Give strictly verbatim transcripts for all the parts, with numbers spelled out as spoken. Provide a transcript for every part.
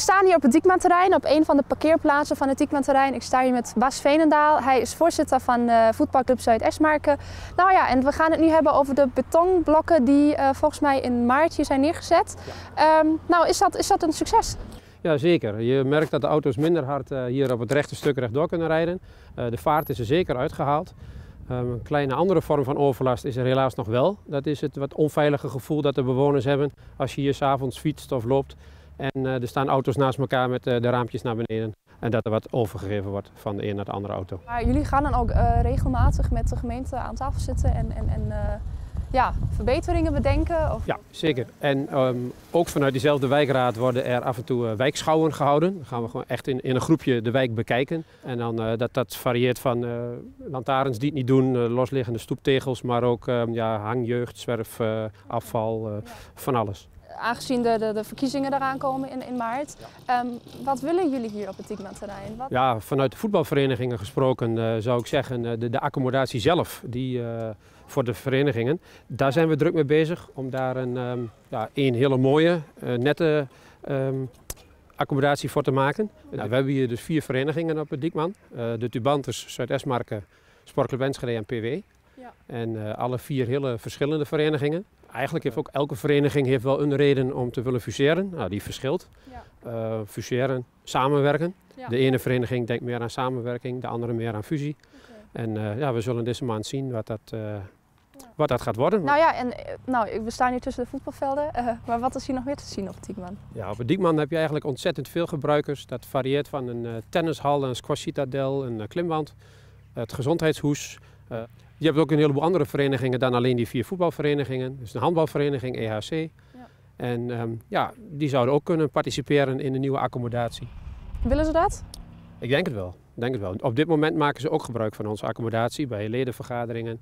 staan hier op het Diekmanterrein, op een van de parkeerplaatsen van het Diekmanterrein. Ik sta hier met Bas Veenendaal. Hij is voorzitter van uh, voetbalclub Zuid-Esmarken. Nou ja, en we gaan het nu hebben over de betonblokken die uh, volgens mij in maart hier zijn neergezet. Ja. Um, nou, is dat, is dat een succes? Ja, zeker. Je merkt dat de auto's minder hard uh, hier op het rechte stuk rechtdoor kunnen rijden. Uh, de vaart is er zeker uitgehaald. Um, een kleine andere vorm van overlast is er helaas nog wel. Dat is het wat onveilige gevoel dat de bewoners hebben als je hier 's avonds fietst of loopt. En uh, er staan auto's naast elkaar met uh, de raampjes naar beneden. En dat er wat overgegeven wordt van de een naar de andere auto. Maar jullie gaan dan ook uh, regelmatig met de gemeente aan tafel zitten en, en, en uh, ja, verbeteringen bedenken? Of... Ja, zeker. En um, ook vanuit diezelfde wijkraad worden er af en toe uh, wijkschouwen gehouden. Dan gaan we gewoon echt in, in een groepje de wijk bekijken. En dan uh, dat, dat varieert van uh, lantaarns die het niet doen, uh, losliggende stoeptegels, maar ook uh, ja, hangjeugd, zwerf, uh, afval, uh, ja. van alles. Aangezien de, de, de verkiezingen eraan komen in, in maart, ja. um, wat willen jullie hier op het Diekmanterrein? Wat... Ja, vanuit de voetbalverenigingen gesproken uh, zou ik zeggen, uh, de, de accommodatie zelf die, uh, voor de verenigingen, daar zijn we druk mee bezig om daar een, um, ja, een hele mooie, uh, nette um, accommodatie voor te maken. Nou, we hebben hier dus vier verenigingen op het Diekman. Uh, de Tubantes, Zuid-Esmarken, Sportclub Enschede en P W. Ja. En uh, alle vier hele verschillende verenigingen. Eigenlijk heeft ook elke vereniging heeft wel een reden om te willen fuseren. Nou, die verschilt. Ja. Uh, fuseren, samenwerken. Ja. De ene vereniging denkt meer aan samenwerking, de andere meer aan fusie. Okay. En uh, ja, we zullen deze maand zien wat dat, uh, ja. wat dat gaat worden. Nou ja, en nou, we staan hier tussen de voetbalvelden. Uh, maar wat is hier nog meer te zien op het Diekman? Ja, op het Diekman heb je eigenlijk ontzettend veel gebruikers. Dat varieert van een uh, tennishal, een squash citadel, een uh, klimwand, het gezondheidshoes. Uh, Je hebt ook een heleboel andere verenigingen dan alleen die vier voetbalverenigingen. Dus een handbalvereniging, E H C. Ja. En um, ja, die zouden ook kunnen participeren in de nieuwe accommodatie. Willen ze dat? Ik denk het wel. Ik denk het wel. Op dit moment maken ze ook gebruik van onze accommodatie bij ledenvergaderingen,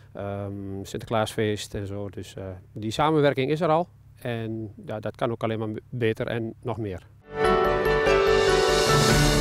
um, Sinterklaasfeest en zo. Dus uh, die samenwerking is er al. En ja, dat kan ook alleen maar beter en nog meer.